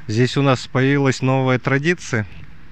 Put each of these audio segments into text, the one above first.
Здесь у нас появилась новая традиция.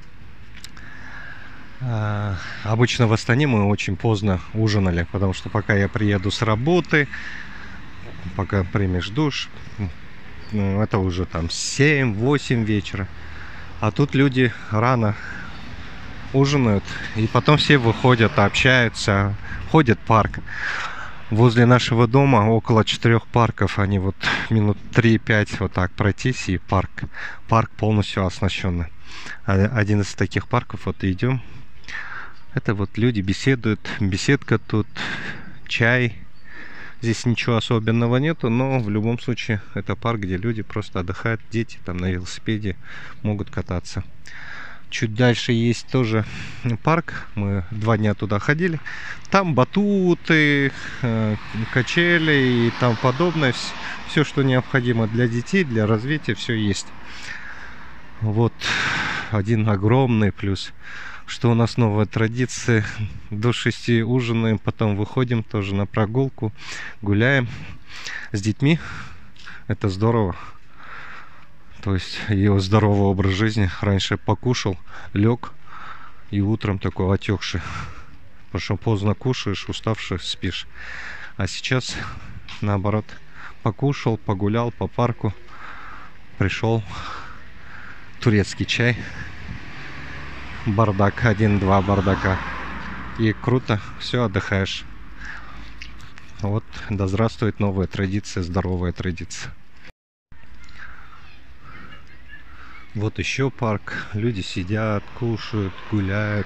Обычно в Астане мы очень поздно ужинали, потому что пока я приеду с работы, пока примешь душ, это уже там 7-8 вечера. А тут люди рано ужинают, и потом все выходят, общаются, ходят в парк. Возле нашего дома около 4 парков, они вот минут 3-5 вот так пройтись, и парк полностью оснащенный. Один из таких парков, вот идем. Это вот люди беседуют, беседка тут, чай. Здесь ничего особенного нету, но в любом случае это парк, где люди просто отдыхают, дети там на велосипеде могут кататься. Чуть дальше есть тоже парк, мы 2 дня туда ходили. Там батуты, качели и тому подобное. Все, что необходимо для детей, для развития, все есть. Вот один огромный плюс, что у нас новая традиция. До 6 ужинаем, потом выходим тоже на прогулку, гуляем с детьми. Это здорово. То есть его здоровый образ жизни. Раньше покушал, лег и утром такой отекший. Потому что поздно кушаешь, уставший, спишь. А сейчас наоборот, покушал, погулял по парку, пришел, турецкий чай, бардак, 1-2 бардака. И круто, все, отдыхаешь. Вот, да здравствует новая традиция, здоровая традиция. Вот еще парк. Люди сидят, кушают, гуляют.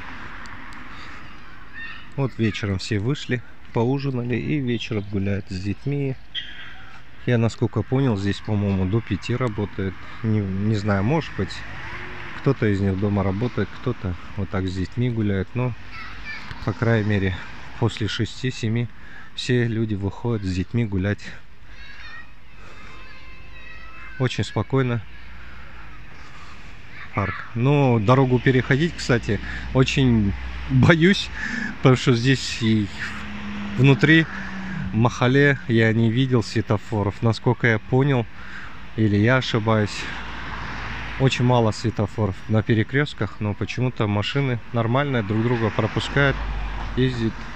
Вот вечером все вышли, поужинали и вечером гуляют с детьми. Я, насколько понял, здесь, по-моему, до 5 работает. Не знаю, может быть, кто-то из них дома работает, кто-то вот так с детьми гуляет. Но, по крайней мере, после 6-7 все люди выходят с детьми гулять. Очень спокойно. Парк. Но дорогу переходить, кстати, очень боюсь, потому что здесь и внутри Махале я не видел светофоров. Насколько я понял, или я ошибаюсь, очень мало светофоров на перекрестках, но почему-то машины нормально друг друга пропускают, ездят